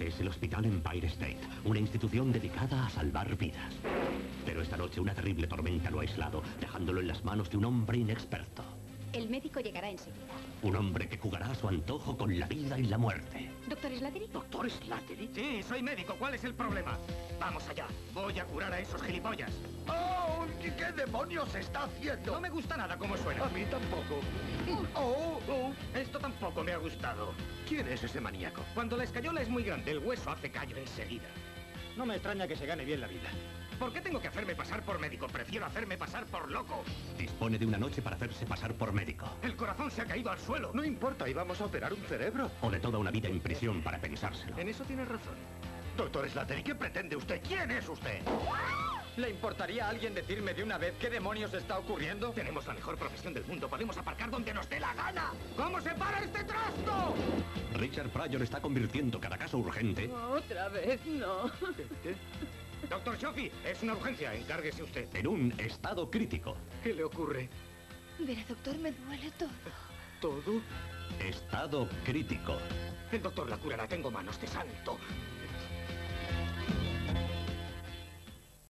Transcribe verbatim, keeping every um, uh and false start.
es el Hospital Empire State, una institución dedicada a salvar vidas. Pero esta noche una terrible tormenta lo ha aislado, dejándolo en las manos de un hombre inexperto. El médico llegará enseguida. Un hombre que jugará a su antojo con la vida y la muerte. ¿Doctor Slattery? ¿Doctor Slattery? Sí, soy médico. ¿Cuál es el problema? Vamos allá. Voy a curar a esos gilipollas. ¡Oh! ¿Qué demonios está haciendo? No me gusta nada como suena. A mí tampoco. ¡Oh! oh. Esto tampoco me ha gustado. ¿Quién es ese maníaco? Cuando la escayola es muy grande, el hueso hace callo enseguida. No me extraña que se gane bien la vida. ¿Por qué tengo que hacerme pasar por médico? Prefiero hacerme pasar por loco. Dispone de una noche para hacerse pasar por médico. El corazón se ha caído al suelo. No importa, íbamos a operar un cerebro. O de toda una vida en prisión para pensárselo. En eso tienes razón. Doctor Slattery, ¿qué pretende usted? ¿Quién es usted? ¿Le importaría a alguien decirme de una vez qué demonios está ocurriendo? Tenemos la mejor profesión del mundo. Podemos aparcar donde nos dé la gana. ¿Cómo se para este trasto? Richard Pryor está convirtiendo cada caso urgente... Otra vez, no. ¿Qué? Doctor Shofi, es una urgencia. Encárguese usted. en un estado crítico. ¿Qué le ocurre? Verá, doctor, me duele todo. ¿Todo? Estado crítico. El doctor la curará. Tengo manos de santo.